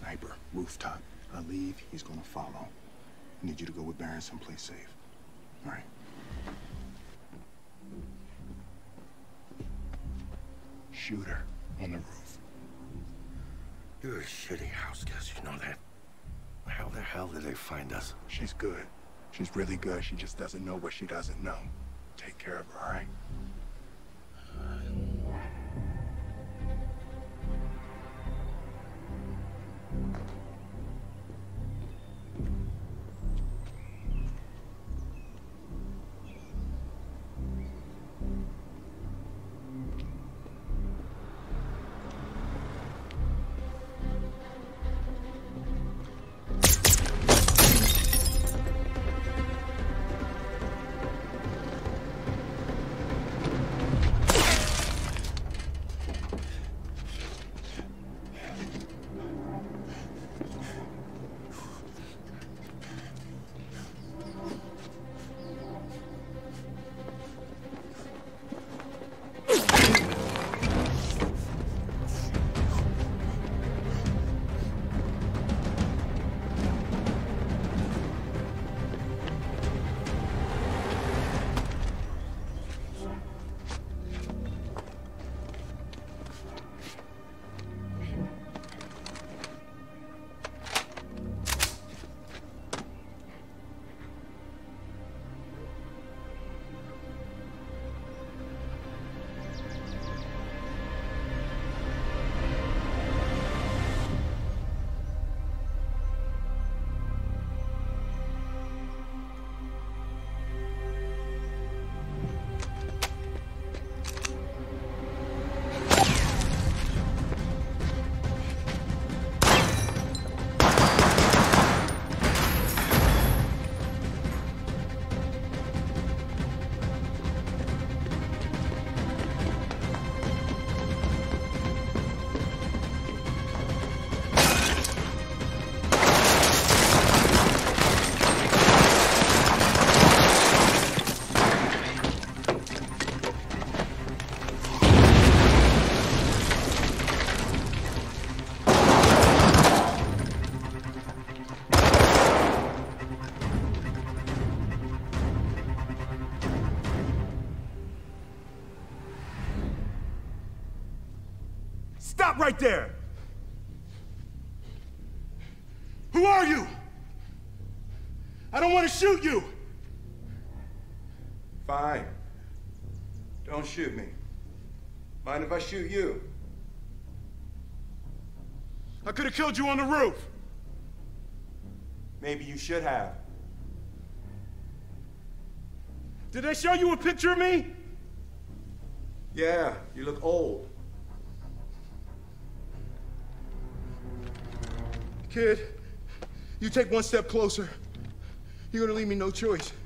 Sniper, rooftop. I leave, he's gonna follow. I need you to go with Baron someplace safe. All right. Shooter on the roof. You're a shitty house guest, you know that? How the hell did they find us? She's good. She's really good. She just doesn't know what she doesn't know. Take care of her, all right? Stop right there! Who are you? I don't want to shoot you! Fine. Don't shoot me. Mind if I shoot you? I could have killed you on the roof. Maybe you should have. Did they show you a picture of me? Yeah, you look old. Kid, you take one step closer. You're gonna leave me no choice.